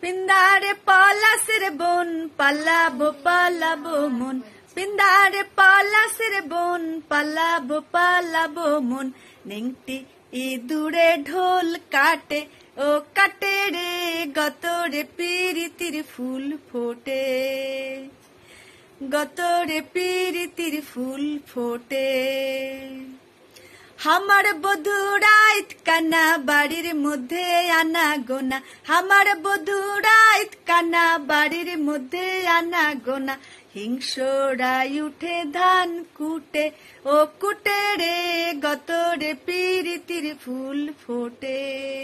পিন্দারে পলাশের বন পালাবো পালাবো মন, পিন্দারে পলাশের বন পালাবো পালাবো মন। নেংটি ইঁদুরে ঢোল কাটে ও কাটে রে, গতরে পিরিতির ফুল ফোটে, গতরে পিরিতির ফুল ফোটে। আমার বধূ রাইত কানা বাড়ির মধ্যে আনা গোনা, আমার বধূ রাইত কানা বাড়ির মধ্যে আনা গোনা। হিংসরাই উঠে ধান কুটে ও কুটে রে, গতরে পিরিতির ফুল ফোটে,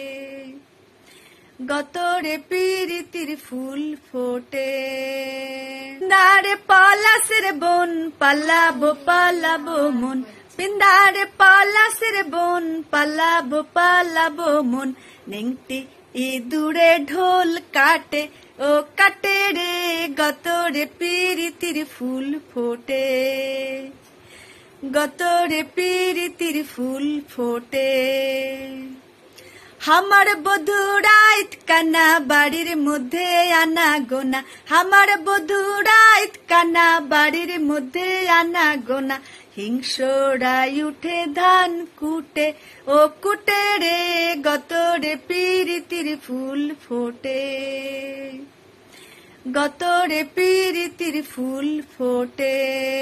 গতরে পিরিতির ফুল ফোটে। দাঁড়ে পলাশের বন পালাবো পালাবো মন, পিন্দারে পলাশের বন পালাবো পালাবো মন। নেংটি ইঁদুরে ঢোল কাটে ও কাটে রে, গতরে পিরিতির ফুল ফোটে, গতরে পিরিতির ফুল ফোটে। আমার বধূ রাইত কানা বাড়ির মধ্যে আনা গোনা, আমার বধূ রাইত কানা বাড়ির মধ্যে আনা গোনা। হিংসরাই উঠে ধান কুটে ও কুটে রে, গতরে পিরিতির ফুল ফোটে, গতরে পিরিতির ফুল ফোটে।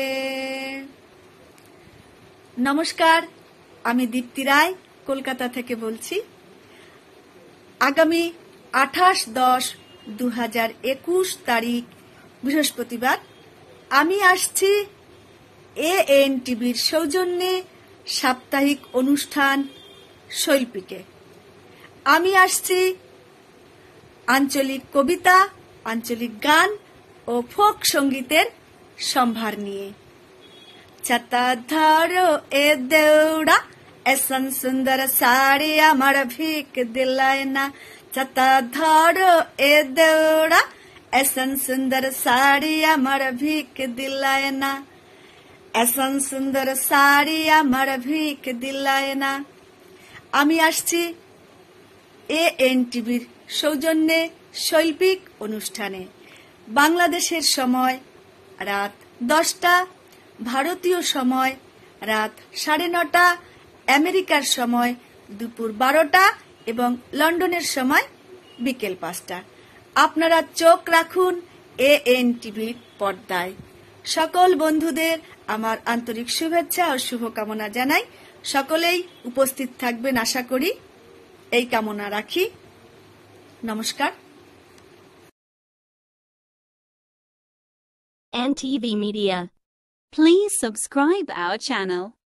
নমস্কার, আমি দীপ্তি রায় কলকাতা থেকে বলছি। আগামী 28-10-2021 তারিখ বৃহস্পতিবার আমি আসছি ANTVর সৌজন্যে সাপ্তাহিক অনুষ্ঠান শৈল্পিকে। আমি আসছি আঞ্চলিক কবিতা, আঞ্চলিক গান ও ফোক সঙ্গীতের সম্ভার নিয়ে। ছাতা ধরো এ দেউড়া, এসন সুন্দর শাড়ি আমার ভিক দিলায় না। ছাতা ধরো এ দেউড়া, এসন সুন্দর শাড়ি আমার ভিক দিলায় না, এসন সুন্দর শাড়ি আমার ভিক দিলায় না। আমি আসছি ANTVর সৌজন্যে শৈল্পিক অনুষ্ঠানে। বাংলাদেশের সময় রাত 10টা, ভারতীয় সময় রাত 9:30, আমেরিকার সময় দুপুর 12টা এবং লন্ডনের সময় বিকেল 5টা। আপনারা চোখ রাখুন ANTVর পর্দায়। সকল বন্ধুদের আমার আন্তরিক শুভেচ্ছা ও শুভকামনা জানাই। সকলেই উপস্থিত থাকবেন আশা করি, এই কামনা রাখি। নমস্কার। ANTV Media. Please subscribe our channel.